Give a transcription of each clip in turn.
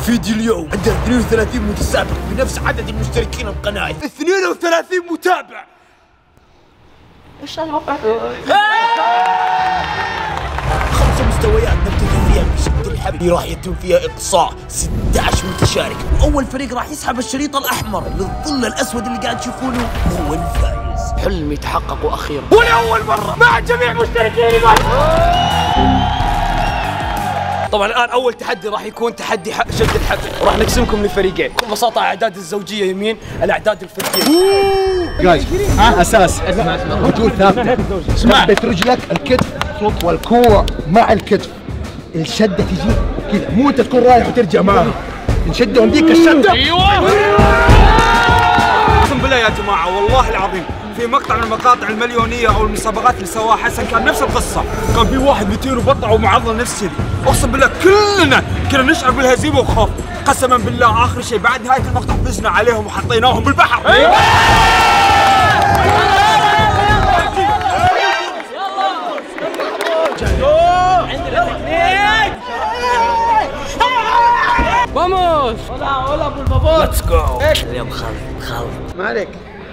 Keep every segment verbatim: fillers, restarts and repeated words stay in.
فيديو اليوم عندنا اثنين وثلاثين متسابق بنفس عدد المشتركين القناة، اثنين وثلاثين متابع. ايش الموقع؟ خمس مستويات نبتدي فيها بشد الحبل، راح يتم فيها اقصاء ستة عشر متشارك، واول فريق راح يسحب الشريط الاحمر للظل الاسود اللي قاعد تشوفونه هو الفائز. حلمي تحقق اخيرا ولاول مرة مع جميع مشتركين. طبعا الان اول تحدي راح يكون تحدي شد الحبل، راح نقسمكم لفريقين، بكل بساطه اعداد الزوجيه يمين، الاعداد الفرديه. جايز اساس رجول ثابته، اسمع ثبت رجلك الكتف والكوع مع الكتف، الشده تجي كذا، مو انت تكون رايح وترجع معها، نشده ونديك الشده. ايوه اقسم بالله يا جماعه والله العظيم في مقطع من المقاطع المليونيه او المسابقات اللي سواها حسن كان نفس القصه، كان في واحد بيطير وبطع ومعضل نفس كذي، اقسم بالله كلنا كنا نشعر بالهزيمه وخوف، قسما بالله اخر شيء بعد نهايه المقطع فزنا عليهم وحطيناهم بالبحر. فاموس ولا ولا ابو البابور. ليتس جو. اليوم خالد خالد ما عليك.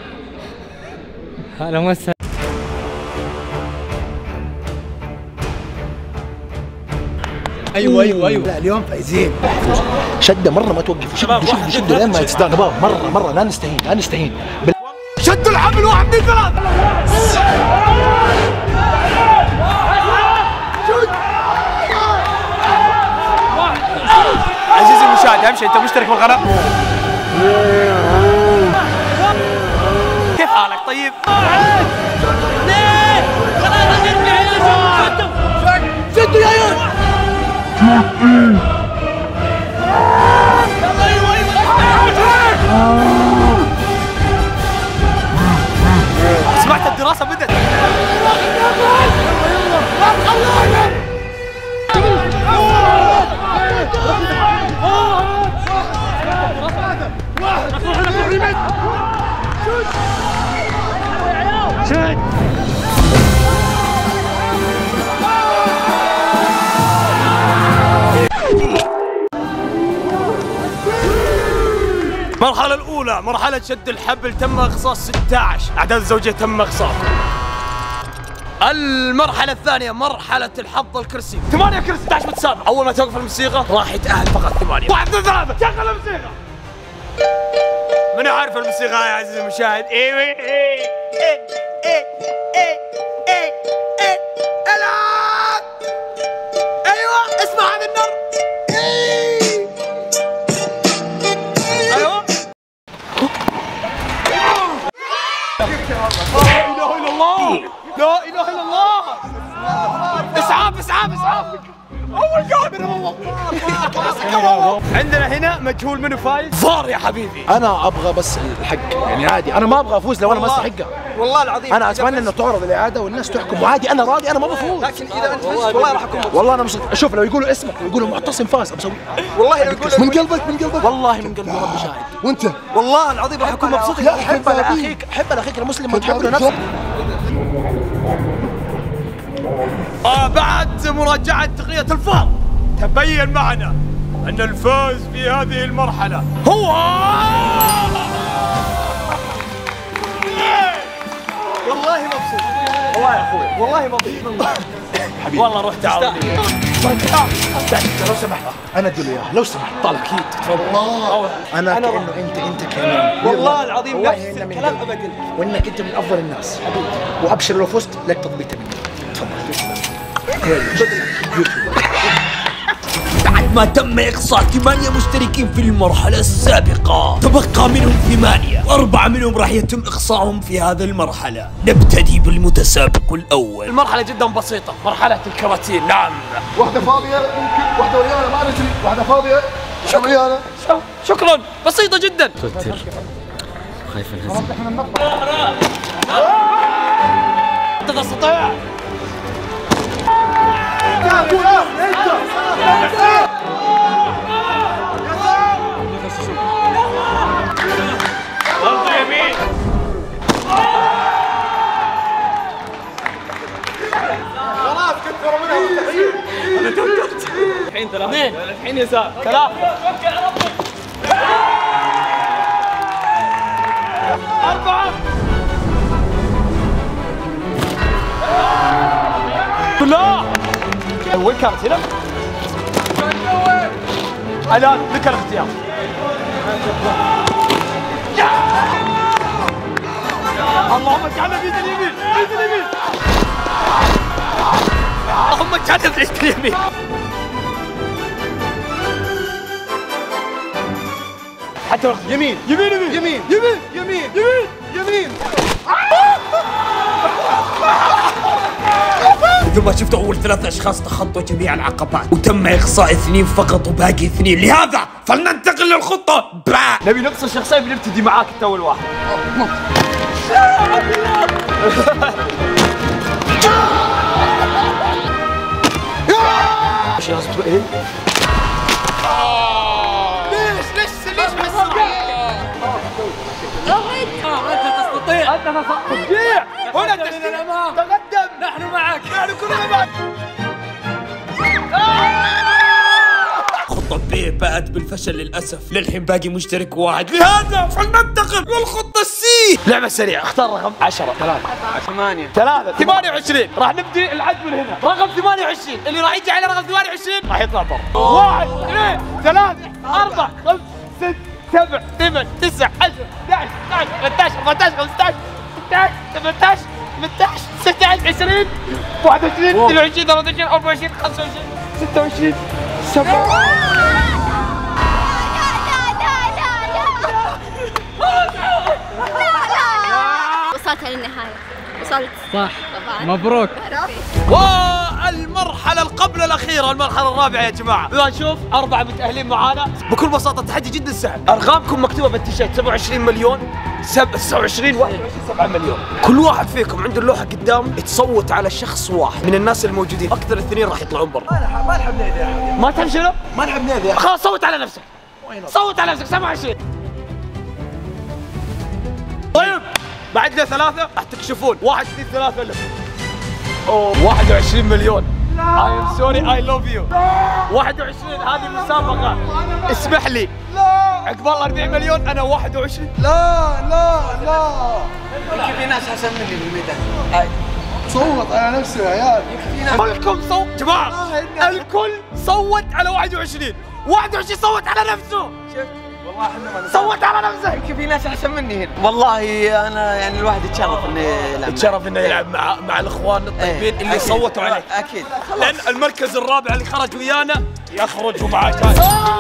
هلا وسهلا. ايوه ايوه ايوه لا اليوم فايزين. شده مره ما توقف، شده شده شده لين ما يتصدق شباب، مره مره لا نستهين لا نستهين. شدوا الحبل واحد اثنين ثلاث. عزيزي المشاهد اهم شيء انت مشترك في القناه. كيف حالك طيب؟ شدوا يا عيال. سمعت الدراسه بدت. المرحلة الأولى مرحلة شد الحبل تم إخصاص ستة عشر، أعداد الزوجية تم إخصاص. المرحلة الثانية مرحلة الحظ الكرسي، ثمانية كرسي ستة عشر متسابق، أول ما توقف الموسيقى راح يتأهل فقط ثمانية. واحد اثنين ثلاثة، شغل الموسيقى. من عارف الموسيقى يا عزيزي المشاهد؟ ايوه ايه ايه ايه ايه ايه ايه العب. ايوه اسمع هذا النار. ايوه لا اله الا الله، لا اله الا الله. اسعاف اسعاف اسعاف. اول كاميرا. عندنا هنا مجهول منو فايز؟ فار يا حبيبي. انا ابغى بس الحق، يعني عادي انا ما ابغى افوز لو انا ما استحقها. والله العظيم انا اتمنى انه تعرض الاعاده والناس تحكم، وعادي انا راضي، انا ما بفوز. لكن اذا انت فزت والله راح اكون مبسوط. والله انا مبسوط. شوف لو يقولوا اسمك ويقولوا معتصم فاز بسوي والله لو يقولوا من قلبك من قلبك والله من قلبي ربي شاهد. وانت والله العظيم راح اكون مبسوط. لا حب على اخيك، حب على اخيك المسلم وتحب له نفسك. آه بعد مراجعة تقنية الفار تبين معنا أن الفوز في هذه المرحلة هو والله مبسوط والله يا اخوي والله مبسوط حبيبي. والله روح تعال. لو سمحت انا ادي له اياها لو سمحت. طال اكيد والله انا كانه انت انت كمان والله العظيم والله نفس إنه من الكلام قلبي. ابدا، وانك انت من افضل الناس وابشر لو فزت لك تطبيقه مني. تفضل. بعد ما تم إقصاء ثمانية مشتركين في المرحلة السابقة، تبقى منهم ثمانية، وأربعة منهم راح يتم إقصائهم في هذه المرحلة. نبتدي بالمتسابق الأول. المرحلة جدا بسيطة، مرحلة الكراتين. نعم واحدة فاضية ممكن، واحدة ويانا ما ندري، واحدة فاضية ويانا. شكرا، بسيطة جدا. خايف انهزم. أنت تستطيع. خلاص كنت ورا منها مستحيل. انا توقعت الحين ثلاثة الحين يسار ثلاثة. أربعة لا وين كانت هنا؟ الآن لك الاختيار. اللهم اجعلنا بيد اليمين بيد اليمين اللهم اجعلنا بيد اليمين. حتى يمين يمين يمين يمين يمين يمين يمين يمين. ثم شفت أول ثلاث أشخاص تخطوا جميع العقبات وتم إقصاء اثنين فقط وباقي اثنين، لهذا فلننتقل للخطة. با نبي نقص الشخصين، بنبتدي معاك أنت أول واحد. ايش لازم تبقى ليش ليش ليش بس انت تستطيع انت تستطيع. هنا تقدم، نحن معك، نحن كلنا معك. خطة بي بات بالفشل للأسف، للحين باقي مشترك واحد، لهذا فلننتقل للخطة السي. لعبة سريعة، اختار رقم عشرة. ثلاثة ثمانية ثلاثة ثمانية وعشرين. راح نبدي العد من هنا. رقم ثمانية وعشرين اللي راح يجي على رقم ثمانية وعشرين راح يطلع برا. واحد اثنين ثلاثة أربعة خمسة ستة سبعة ثمانية تسعة عشرة اثناشر ثلاثة عشر أربعة عشر خمسة عشر ستة عشر سبعة عشر ثمانية عشر ستة عشر عشرين واحد وعشرين اثنين وعشرين ثلاثة وعشرين أربعة وعشرين خمسة وعشرين ستة وعشرين سبعة. وصلت للنهاية، وصلت صح طبعا. مبروك. والمرحلة القبل الأخيرة، المرحلة الرابعة يا جماعة. إذا نشوف أربعة متأهلين معانا بكل بساطة. التحدي جدا سهل، أرقامكم مكتوبة بالتيشيرت سبعة وعشرين مليون تسعة وعشرين واحد وعشرين سبعة مليون. كل واحد فيكم عنده اللوحة قدام تصوت على شخص واحد من الناس الموجودين، أكثر اثنين راح يطلعون برا. ما نحب نأذي أحد. ما تحب شنو؟ ما نحب نأذي أحد. خلاص صوت على نفسك، صوت على نفسك. سبعة وعشرين. طيب بعدنا ثلاثة راح تكشفون. واحد اثنين ثلاثة لف. أوه واحد وعشرين مليون. I am sorry I love you. واحد وعشرين هذه المسابقة. اسمح لي. لا. عقبال أربعين مليون أنا واحد وعشرين. لا لا لا. يمكن في ناس أحسن مني بالميدان. صوت على نفسه يا عيال. كلكم صوت جماعة. الكل صوت على واحد وعشرين. واحد وعشرين صوت على نفسه. والله احنا ما صوت على نفسك. يمكن في ناس أحسن مني هنا. والله أنا يعني الواحد يتشرف إنه يلعب. يتشرف إنه يلعب مع مع الإخوان الطيبين اللي صوتوا عليه. أكيد. لأن المركز الرابع اللي خرج ويانا يخرج معاه تاج.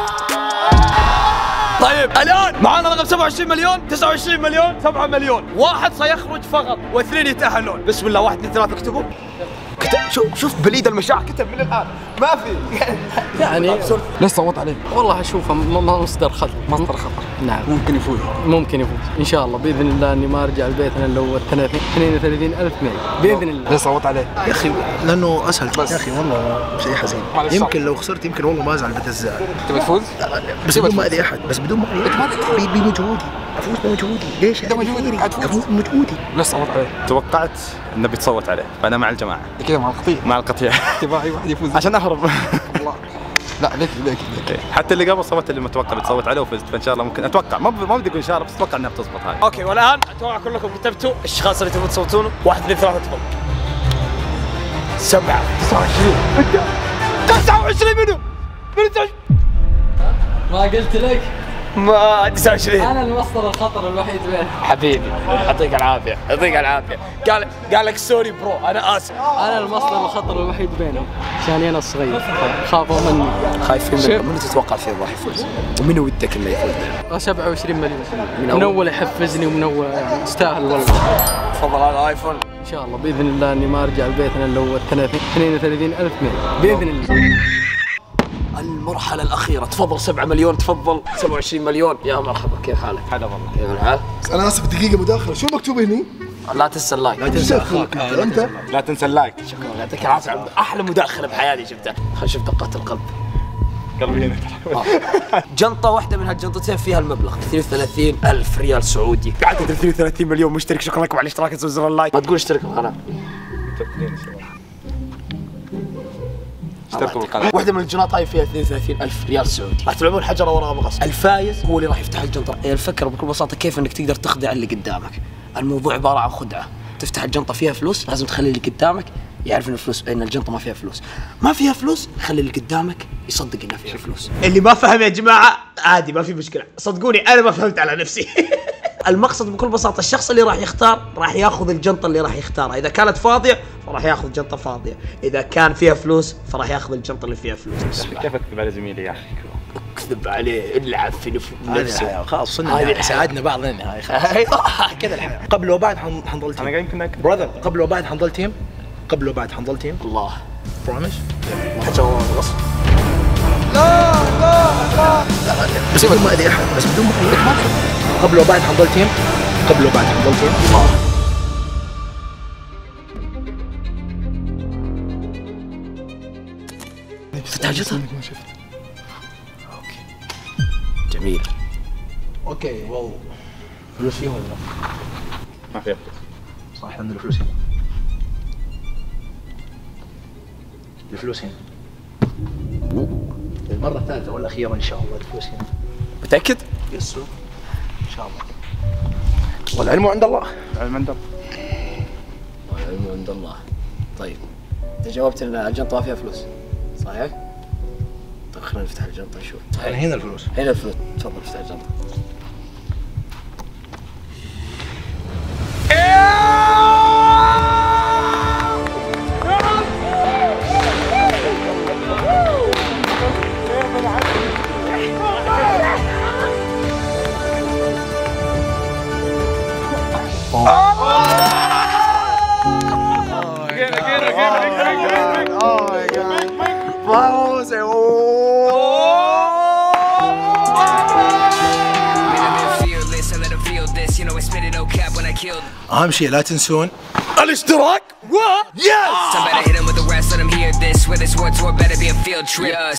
طيب الآن معانا رقم سبعة وعشرين مليون تسعة وعشرين مليون سبعة مليون. واحد سيخرج فقط واثنين يتأهلون. بسم الله. واحد اثنين ثلاثة اكتبوا. كتب. شوف شوف بليد المشاعر كتب من الآن ما في يعني ليش صوت عليه؟ والله أشوفه مصدر خطر. مصدر خطر. نعم ممكن يفوز. ممكن يفوز إن شاء الله بإذن الله. إني ما أرجع لبيتنا إلا هو اثنين وثلاثين ألف ميل بإذن الله. ليش صوت عليه؟ يا أخي لأنه أسهل بس. يا أخي والله شيء حزين. يمكن لو خسرت يمكن والله ما أزعل بتزعل. تبي تفوز؟ بس بدون ما أذي أحد، بس بدون ما أذي بمجهودي. أفوز بمجهودي. ليش؟ أنت مجهودي. أفوز بمجهودي. ليش صوت عليه؟ توقعت انه بتصوت عليه، فانا مع الجماعه. كذا مع القطيع. مع القطيع. تبغى أي واحد يفوز عشان اهرب. والله. لا ليك ليك ليك. حتى اللي قبل صوت اللي متوقع بتصوت عليه وفزت، فان شاء الله ممكن اتوقع ما ما بدي اقول ان شاء الله، بس اتوقع انها بتزبط هاي. اوكي والان اتوقع كلكم كتبتوا الاشخاص اللي تبون تصوتونه. واحد اثنين ثلاثة تفضل. سبعة تسعة وعشرين تسعة وعشرين منو؟ منو تسعة وعشرين؟ ما قلت لك ما تسعة وعشرين. أنا المصدر الخطر الوحيد بينهم. حبيبي يعطيك العافية يعطيك العافية. قال قال لك سوري برو أنا آسف. أنا المصدر الخطر الوحيد بينهم عشان أنا الصغير خافوا مني. خايفين منك. منو تتوقع فيه راح يفوز؟ ومنو ودك انه يفوز؟ سبعة وعشرين مليون من أول يحفزني ومن أول يعني يستاهل والله. تفضل هذا ايفون. إن شاء الله بإذن الله إني ما أرجع لبيتنا إلا هو اثنين وثلاثين ألف ميل بإذن الله. المرحلة الأخيرة. تفضل سبعة مليون. تفضل سبعة وعشرين مليون. يا مرحبا كيف حالك؟ هلا والله. كيف الحال؟ أنا آسف دقيقة مداخلة. شو مكتوب هني؟ لا تنسى اللايك. لا تنسى أخوك أنت. لا تنسى اللايك. شكرا يعطيك العافية. أحلى مداخلة بحياتي شفتها. خلينا نشوف دقات القلب. قلبي هنا. جنطة واحدة من هالجنطتين فيها المبلغ اثنين وثلاثين ألف ريال سعودي. قعدت اثنين وثلاثين مليون مشترك. شكرا لكم على الاشتراك. تسوي زر اللايك. ما تقول اشترك بالقناة. اشتركوا بالقناه. واحده من الجنات هاي فيها اثنين وثلاثين ألف ريال سعودي، راح تلعبون حجره وراها بغصب. الفايز هو اللي راح يفتح الجنطه. الفكره بكل بساطه كيف انك تقدر تخدع اللي قدامك. الموضوع عباره عن خدعه. تفتح الجنطه فيها فلوس، لازم تخلي اللي قدامك يعرف ان الفلوس ان الجنطه ما فيها فلوس. ما فيها فلوس، خلي اللي قدامك يصدق انها فيها فلوس. اللي ما فهم يا جماعه عادي ما في مشكله، صدقوني انا ما فهمت على نفسي. المقصد بكل بساطه الشخص اللي راح يختار راح ياخذ الجنطه اللي راح يختارها، اذا كانت فاضيه فراح ياخذ جنطه فاضيه، اذا كان فيها فلوس فراح ياخذ الجنطه اللي فيها فلوس. كيف اكذب على زميلي يا اخي؟ اكذب عليه، العب في نفسه. خلاص صرنا ساعدنا بعض لنا كذا الحياه. قبل وبعد حنضل تيم. انا يمكن اكذب براذر، قبل وبعد حنضل تيم. قبل وبعد حنضل تيم. الله بروميس. حجره وراها بغصب. بس بدون ما ادري احد، بس بدون ما قبل وبعد حنضل تيم. قبل وبعد حنضل تيم. الله. فتح الجنطه؟ اوكي جميل. اوكي والله فلوس فيهم ولا لا؟ ما في فلوس. صح عندنا الفلوس هنا. الفلوس هنا. المرة الثالثة والأخيرة إن شاء الله الفلوس هنا. متأكد؟ يس إن شاء الله. والعلم عند الله. العلم عند الله. والعلم عند الله. طيب انت جاوبت ان الجنطه ما فيها فلوس صحيح؟ طيب خلينا نفتح الجنطه نشوف. هنا الفلوس. هنا الفلوس، تفضل افتح الجنطه. أهم شيء لا تنسون الاشتراك و يس. Somebody hit him with the rest, let him hear this. Where this war tour better be a field trip.